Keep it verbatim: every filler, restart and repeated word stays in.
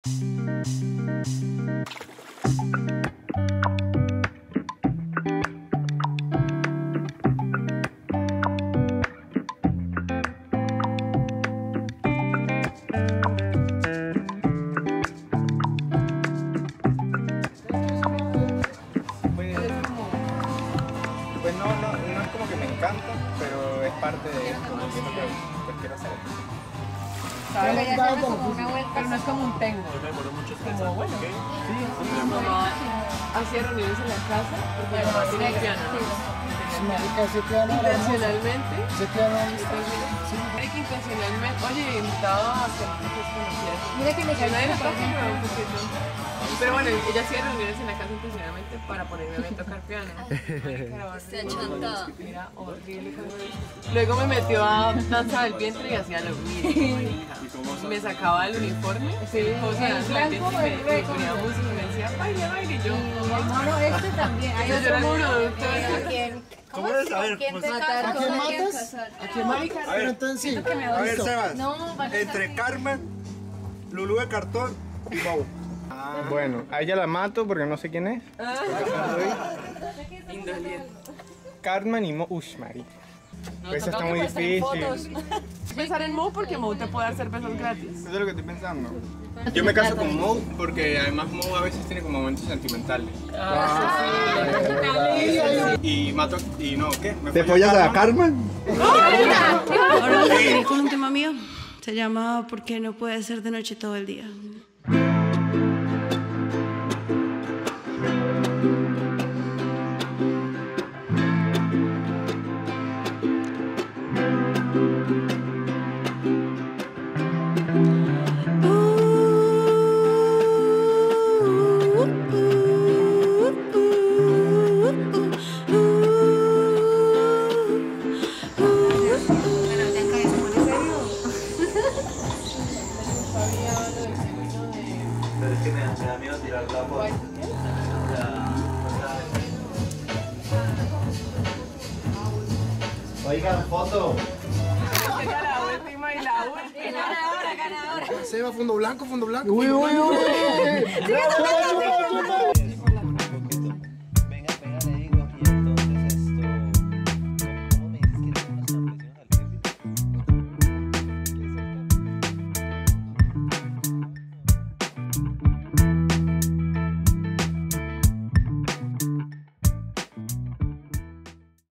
Pues no, no, no es como que me encanta, pero es parte de esto, ¿no? Que es lo que pues, quiero hacer. ¿Sabes? Pero no es como un tengo. Como bueno. Sí, mi mamá hacía reuniones en la casa porque mi mamá tiene piano. Intencionalmente. Intencionalmente. Oye, invitado a hacer cosas conocidas. Mira que me nadie me toca, pero un poquito. Pero bueno, ella hacía reuniones en la casa intencionalmente para ponerme a mí a tocar piano. Está chantada. Era horrible. Luego me metió a danza del vientre y hacía lo mismo. Me sacaba el uniforme, cosa de danza del vientre y me, me ponía música y me decía, baile, baile, y yo. El mono este también. Yo era el mono. ¿Cómo debes saber? ¿Quién te Pues, ¿A quién matas? ¿A quién matas? A ver, entonces sí. A ver, Sebas. Entre Carmen, Lulú de Cartón y Mau. Ah, bueno, a ella la mato porque no sé quién es. Indoliente. Carmen y Mo. Ush, marica. Eso está muy difícil. Pensar en Mo porque Mo te puede hacer besos gratis. Eso es lo que estoy pensando. Yo me caso con Mo porque además Mo a veces tiene como momentos sentimentales. Y mato y no, ¿qué? ¿Me ¿Te follas a Carmen? Ahora voy a venir con un tema mío. Se llama ¿Por qué no puede ser de noche todo el día? Pero es que me, me da miedo tirar la foto. Oigan, foto. Sería la última y la última. Ganadora, ganadora. Seba, fondo blanco, fondo blanco. Uy, uy, uy. Sigue tocando, sigue